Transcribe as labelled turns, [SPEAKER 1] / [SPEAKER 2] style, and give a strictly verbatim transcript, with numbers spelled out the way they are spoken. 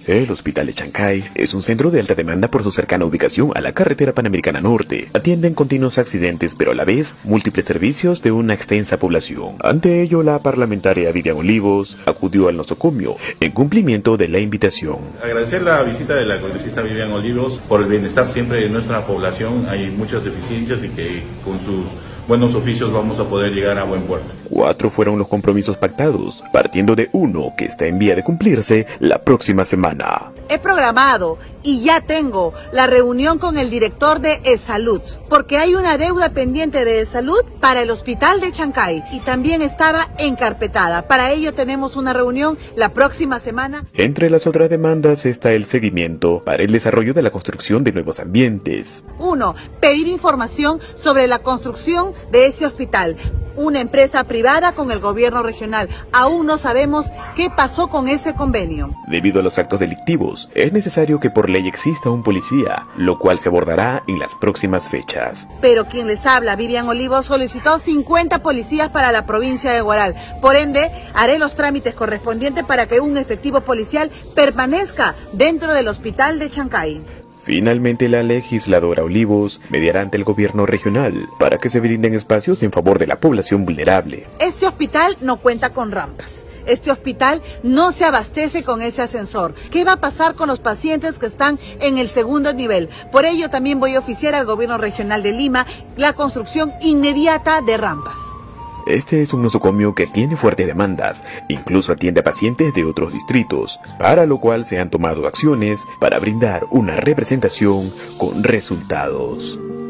[SPEAKER 1] El Hospital de Chancay es un centro de alta demanda por su cercana ubicación a la carretera Panamericana Norte. Atienden continuos accidentes, pero a la vez múltiples servicios de una extensa población. Ante ello, la parlamentaria Vivian Olivos acudió al nosocomio en cumplimiento de la invitación.
[SPEAKER 2] Agradecer la visita de la congresista Vivian Olivos por el bienestar siempre de nuestra población. Hay muchas deficiencias y que con sus buenos oficios vamos a poder llegar a buen puerto.
[SPEAKER 1] Cuatro fueron los compromisos pactados, partiendo de uno que está en vía de cumplirse la próxima semana.
[SPEAKER 3] He programado y ya tengo la reunión con el director de E-Salud, porque hay una deuda pendiente de E-Salud para el Hospital de Chancay y también estaba encarpetada. Para ello tenemos una reunión la próxima semana.
[SPEAKER 1] Entre las otras demandas está el seguimiento para el desarrollo de la construcción de nuevos ambientes.
[SPEAKER 3] Uno, pedir información sobre la construcción de ese hospital. Una empresa privada con el gobierno regional. Aún no sabemos qué pasó con ese convenio.
[SPEAKER 1] Debido a los actos delictivos, es necesario que por ley exista un policía, lo cual se abordará en las próximas fechas.
[SPEAKER 3] Pero quien les habla, Vivian Olivos, solicitó cincuenta policías para la provincia de Huaral. Por ende, haré los trámites correspondientes para que un efectivo policial permanezca dentro del Hospital de Chancay.
[SPEAKER 1] Finalmente, la legisladora Olivos mediará ante el gobierno regional para que se brinden espacios en favor de la población vulnerable.
[SPEAKER 3] Este hospital no cuenta con rampas. Este hospital no se abastece con ese ascensor. ¿Qué va a pasar con los pacientes que están en el segundo nivel? Por ello, también voy a oficiar al gobierno regional de Lima la construcción inmediata de rampas.
[SPEAKER 1] Este es un nosocomio que tiene fuertes demandas, incluso atiende a pacientes de otros distritos, para lo cual se han tomado acciones para brindar una representación con resultados.